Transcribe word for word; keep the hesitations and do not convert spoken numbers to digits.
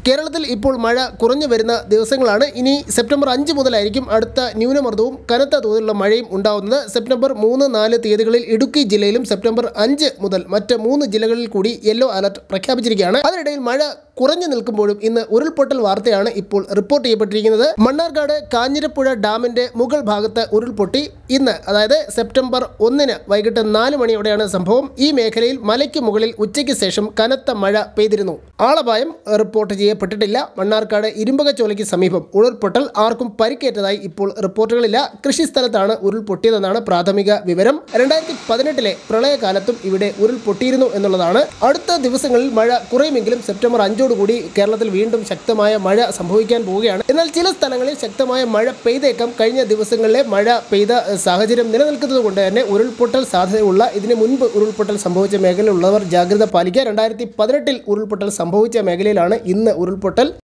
കേരളത്തിൽ ഇപ്പോൾ മഴ കുറഞ്ഞു വരുന്ന ദിവസങ്ങളാണ്. ഇനി സെപ്റ്റംബർ അഞ്ച് മുതലായിരിക്കും അടുത്ത ന്യൂനമർദ്ദവും കനത്ത തോതിലുള്ള മഴയും ഉണ്ടാകുന്നത്. സെപ്റ്റംബർ മൂന്ന് നാല് തീയതികളിൽ ഇടുക്കി ജില്ലയിലും സെപ്റ്റംബർ അഞ്ച് മുതൽ മറ്റ് മൂന്ന് ജില്ലകളിൽ കൂടി യെല്ലോ അലർട്ട് പ്രഖ്യാപിച്ചിരിക്കുകയാണ്. അതിനിടയിൽ മഴ കുറഞ്ഞു നിൽക്കുമ്പോഴും ഇന്ന് ഉരുൾപൊട്ടൽ വാർത്തയാണ് ഇപ്പോൾ റിപ്പോർട്ട് ചെയ്യപ്പെട്ടിരിക്കുന്നത്. മണ്ണാർക്കാട് കാഞ്ഞിരപ്പുഴ ഡാമിന്റെ മുകൾ ഭാഗത്ത് ഉരുൾപൊട്ടി. ഇന്ന് അതായത് സെപ്റ്റംബർ ഒന്നിന് വൈകിട്ട് നാല് മണിയോടെയാണ് സംഭവം. ഈ മേഖലയിൽ മലയ്ക്ക് മുകളിൽ ഉച്ചയ്ക്ക് ശേഷം കനത്ത മഴ പെയ്തിരുന്നു. ആളപായം റിപ്പോർട്ട് ചെയ്യപ്പെട്ടിട്ടില്ല. മണ്ണാർക്കാട് ഇരുമ്പകച്ചോലയ്ക്ക് സമീപം ഉരുൾപൊട്ടൽ, ആർക്കും പരിക്കേറ്റതായി ഇപ്പോൾ റിപ്പോർട്ടുകളില്ല. കൃഷിസ്ഥലത്താണ് ഉരുൾപൊട്ടിയതെന്നാണ് പ്രാഥമിക വിവരം. രണ്ടായിരത്തി പതിനെട്ടിലെ പ്രളയകാലത്തും ഇവിടെ ഉരുൾപൊട്ടിയിരുന്നു എന്നുള്ളതാണ്. അടുത്ത ദിവസങ്ങളിൽ മഴ കുറയുമെങ്കിലും സെപ്റ്റംബർ അഞ്ചോടുകൂടി കേരളത്തിൽ വീണ്ടും ശക്തമായ മഴ സംഭവിക്കാൻ പോവുകയാണ്. എന്നാൽ ചില സ്ഥലങ്ങളിൽ ശക്തമായ മഴ പെയ്തേക്കാം. കഴിഞ്ഞ ദിവസങ്ങളിലെ മഴ പെയ്ത സാഹചര്യം നിലനിൽക്കുന്നത് കൊണ്ട് തന്നെ ഉരുൾപൊട്ടൽ സാധ്യതയുള്ള, ഇതിന് മുൻപ് ഉരുൾപൊട്ടൽ സംഭവിച്ച മേഖലയിലുള്ളവർ ജാഗ്രത പാലിക്കുക. രണ്ടായിരത്തി പതിനെട്ടിൽ ഉരുൾപൊട്ടൽ സംഭവിച്ച മേഖലയിലാണ് ഇന്ന് ഉരുൾപൊട്ടൽ.